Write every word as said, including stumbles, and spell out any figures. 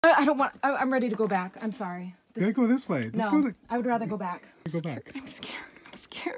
I, I don't want. I, I'm ready to go back. I'm sorry. This, gotta go this way. Let's no, go to, I would rather go back. Go back. I'm scared. I'm scared.